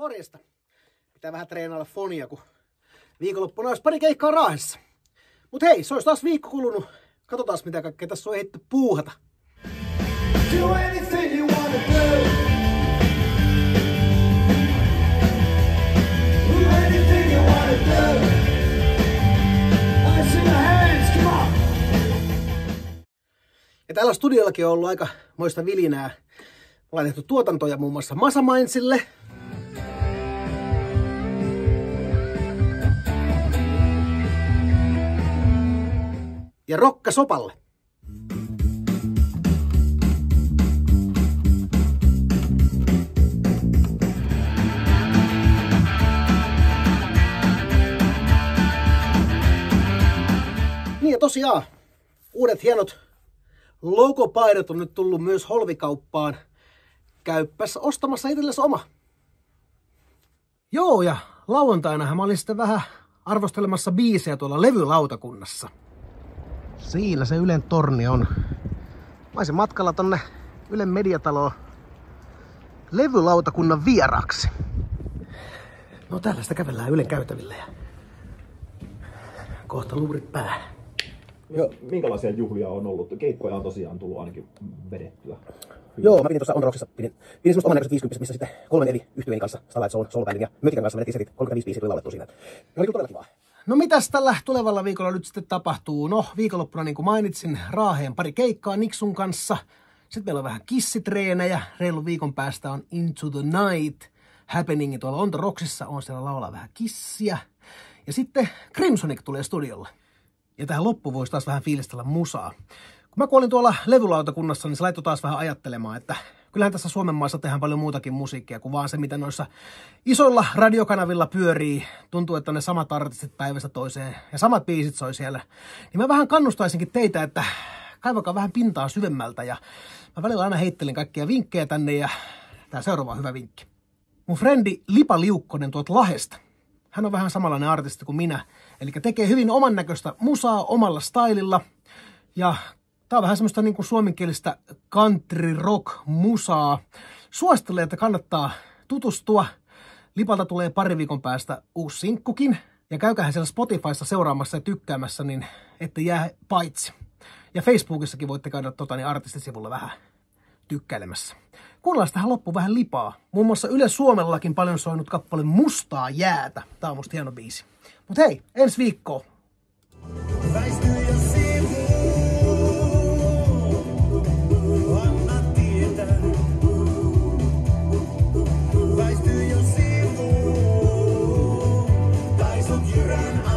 Morjesta. Pitää vähän treenailla fonia, kun viikonloppuna olisi pari keikkaa Raahessa. Mut hei, se olisi taas viikko kulunut. Katsotaan mitä kaikkea tässä on ehditty puuhata. Do anything you wanna do. Do anything you wanna do. I see your hands, come on. Ja täällä studiollakin on ollut aika moista vilinää. Ollaan tehty tuotantoja muun muassa Masamainsille. Ja Rokkasopalle. Niin ja tosiaan, uudet hienot logopaidot on nyt tullut myös Holvikauppaan. Käyppäs ostamassa itsellesi oma. Joo, ja lauantainahan mä olin sitten vähän arvostelemassa biisejä tuolla levylautakunnassa. Siinä se Ylen torni on. Mä olisin matkalla tonne Ylen mediataloon levylautakunnan vieraaksi. No täällä sitä kävellään Ylen käytävillä ja kohta luurit päähän. Joo, minkälaisia juhlia on ollut? Keikkoja on tosiaan tullut ainakin vedettyä. Joo, mä pidin tuossa On Rocksissa, pidin semmoista oman näköiset 50, missä sitten 3 eri yhtyeen kanssa, Starlight Soul Bandin ja Mötikän kanssa vedettiin setit, 35 biisiä tuli laulettua siinä. Ja oli kyllä todella kivaa. No mitäs tällä tulevalla viikolla nyt sitten tapahtuu? No viikonloppuna niin kuin mainitsin, Raaheen pari keikkaa Niksun kanssa. Sitten meillä on vähän kissitreenejä. Reilun viikon päästä on Into the Night happeningi tuolla On Rocksissa. On siellä laulaa vähän kissiä. Ja sitten Crimsonic tulee studiolle. Ja tähän loppuun voisi taas vähän fiilistellä musaa. Kun mä kuolin tuolla levylautakunnassa, niin se laittoi taas vähän ajattelemaan, että kyllähän tässä Suomen maassa tehdään paljon muutakin musiikkia kuin vaan se, mitä noissa isoilla radiokanavilla pyörii. Tuntuu, että ne samat artistit päivästä toiseen ja samat biisit soi siellä. Niin mä vähän kannustaisinkin teitä, että kaivakaa vähän pintaa syvemmältä. Ja mä välillä aina heittelin kaikkia vinkkejä tänne ja tää seuraava on hyvä vinkki. Mun frendi Lipa Liukkonen tuolta Lahesta. Hän on vähän samanlainen artisti kuin minä. Eli tekee hyvin oman näköistä musaa omalla stylilla. Ja tää on vähän semmoista niin kuin suomenkielistä country rock musaa. Suosittelen, että kannattaa tutustua. Lipalta tulee pari viikon päästä uusi sinkkukin. Ja käykähän siellä Spotifyssa seuraamassa ja tykkäämässä, niin ette jää paitsi. Ja Facebookissakin voitte käydä artistisivulla vähän tykkäilemässä. Kuunnellaan tähän loppuun vähän Lipaa. Muun muassa Yle Suomellakin paljon soinut kappale Mustaa jäätä. Tää on musta hieno biisi. Mut hei, ensi viikkoon. Väisty jo sivuun, tai sut jyrän